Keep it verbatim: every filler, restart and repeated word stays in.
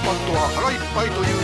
パッドは腹いっぱいという